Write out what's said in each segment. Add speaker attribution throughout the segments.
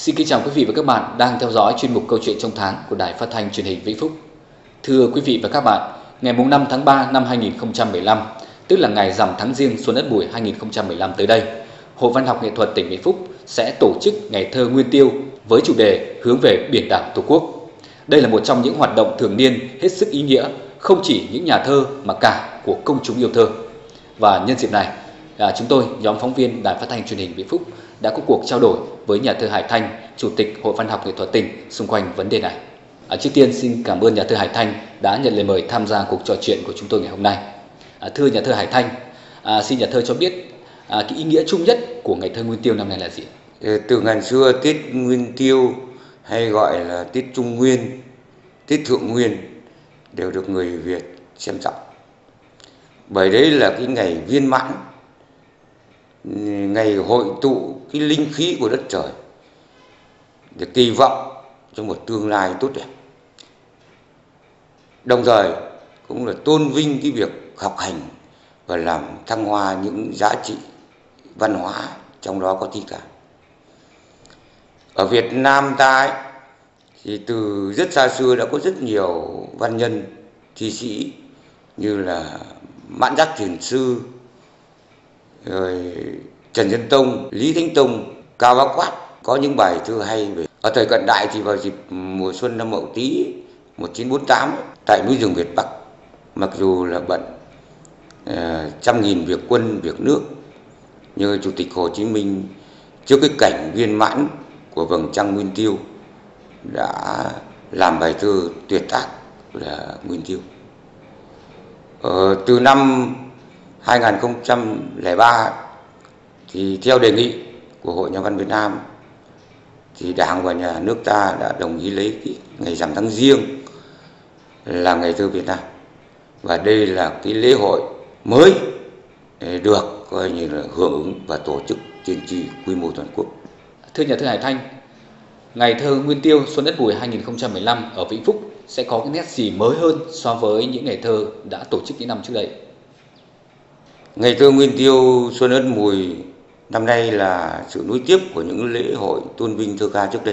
Speaker 1: Xin kính chào quý vị và các bạn đang theo dõi chuyên mục Câu chuyện trong tháng của Đài Phát thanh Truyền hình Vĩnh Phúc. Thưa quý vị và các bạn, ngày 5 tháng 3 năm 2015, tức là ngày rằm tháng Giêng Xuân Ất Bùi 2015 tới đây, Hội Văn học Nghệ thuật tỉnh Vĩnh Phúc sẽ tổ chức Ngày thơ Nguyên Tiêu với chủ đề hướng về biển đảo Tổ quốc. Đây là một trong những hoạt động thường niên hết sức ý nghĩa, không chỉ những nhà thơ mà cả của công chúng yêu thơ. Và nhân dịp này, chúng tôi, nhóm phóng viên Đài Phát thanh Truyền hình Vĩnh Phúc đã có cuộc trao đổi với nhà thơ Hải Thanh, Chủ tịch Hội Văn học Nghệ thuật tỉnh xung quanh vấn đề này. Trước tiên xin cảm ơn nhà thơ Hải Thanh đã nhận lời mời tham gia cuộc trò chuyện của chúng tôi ngày hôm nay. Thưa nhà thơ Hải Thanh, xin nhà thơ cho biết cái ý nghĩa chung nhất của Ngày thơ Nguyên Tiêu năm nay là gì?
Speaker 2: Từ ngàn xưa, Tết Nguyên Tiêu hay gọi là Tết Trung Nguyên, Tết Thượng Nguyên đều được người Việt xem trọng. Bởi đấy là cái ngày viên mãn, ngày hội tụ cái linh khí của đất trời để kỳ vọng cho một tương lai tốt đẹp. Đồng thời cũng là tôn vinh cái việc học hành và làm thăng hoa những giá trị văn hóa, trong đó có thi ca. Ở Việt Nam ta ấy, thì từ rất xa xưa đã có rất nhiều văn nhân, thi sĩ như là Mãn Giác Thiền Sư, rồi Trần Nhân Tông, Lý Thánh Tông, Cao Bá Quát có những bài thơ hay về. Ở thời cận đại thì vào dịp mùa xuân năm Mậu Tý 1948 tại núi rừng Việt Bắc, mặc dù là bận trăm nghìn việc quân việc nước, như Chủ tịch Hồ Chí Minh trước cái cảnh viên mãn của vầng trăng Nguyên Tiêu đã làm bài thơ tuyệt tác là Nguyên Tiêu. Từ năm 2003 thì theo đề nghị của Hội Nhà văn Việt Nam thì Đảng và Nhà nước ta đã đồng ý lấy cái ngày rằm tháng Giêng là Ngày thơ Việt Nam, và đây là cái lễ hội mới được coi như là hưởng ứng và tổ chức trên quy mô toàn quốc.
Speaker 1: Thưa nhà thơ Hải Thanh, Ngày thơ Nguyên Tiêu Xuân Ất Bùi 2015 ở Vĩnh Phúc sẽ có cái nét gì mới hơn so với những ngày thơ đã tổ chức những năm trước đây?
Speaker 2: Ngày thơ Nguyên Tiêu Xuân Ất Bùi năm nay là sự nối tiếp của những lễ hội tôn vinh thơ ca trước đây.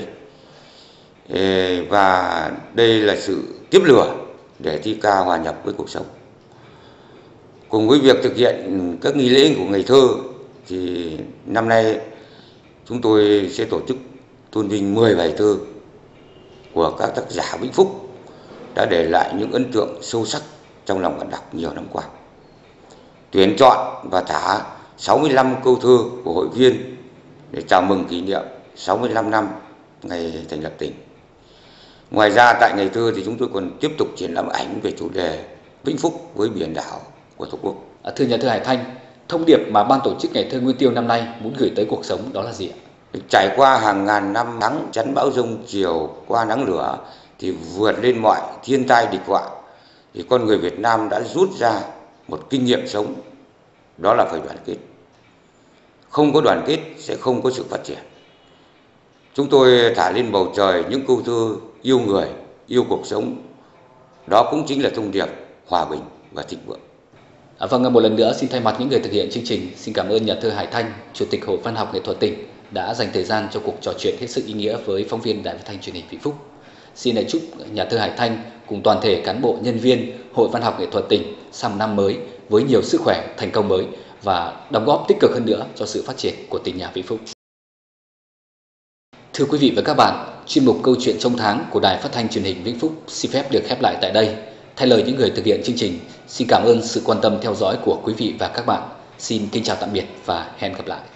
Speaker 2: Và đây là sự tiếp lửa để thi ca hòa nhập với cuộc sống. Cùng với việc thực hiện các nghi lễ của ngày thơ thì năm nay chúng tôi sẽ tổ chức tôn vinh 10 bài thơ của các tác giả Vĩnh Phúc đã để lại những ấn tượng sâu sắc trong lòng bạn đọc nhiều năm qua. Tuyển chọn và thả 65 câu thơ của hội viên để chào mừng kỷ niệm 65 năm ngày thành lập tỉnh. Ngoài ra tại ngày thơ thì chúng tôi còn tiếp tục triển lãm ảnh về chủ đề Vĩnh Phúc với biển đảo của Tổ quốc.
Speaker 1: Thưa nhà thơ Hải Thanh, thông điệp mà ban tổ chức Ngày thơ Nguyên Tiêu năm nay muốn gửi tới cuộc sống đó là gì ạ?
Speaker 2: Trải qua hàng ngàn năm nắng chắn bão giông chiều qua nắng lửa thì vượt lên mọi thiên tai địch họa, thì con người Việt Nam đã rút ra một kinh nghiệm sống, đó là phải đoàn kết. Không có đoàn kết sẽ không có sự phát triển. Chúng tôi thả lên bầu trời những câu thơ yêu người, yêu cuộc sống. Đó cũng chính là thông điệp hòa bình và thịnh vượng.
Speaker 1: Vâng, một lần nữa xin thay mặt những người thực hiện chương trình, xin cảm ơn nhà thơ Hải Thanh, Chủ tịch Hội Văn học Nghệ thuật tỉnh đã dành thời gian cho cuộc trò chuyện hết sức ý nghĩa với phóng viên Đài Phát thanh Truyền hình Vĩnh Phúc. Xin chúc nhà thơ Hải Thanh cùng toàn thể cán bộ nhân viên Hội Văn học Nghệ thuật tỉnh sang năm mới với nhiều sức khỏe, thành công mới và đóng góp tích cực hơn nữa cho sự phát triển của tỉnh nhà Vĩnh Phúc. Thưa quý vị và các bạn, chuyên mục Câu chuyện trong tháng của Đài Phát thanh Truyền hình Vĩnh Phúc xin phép được khép lại tại đây. Thay lời những người thực hiện chương trình, xin cảm ơn sự quan tâm theo dõi của quý vị và các bạn. Xin kính chào tạm biệt và hẹn gặp lại.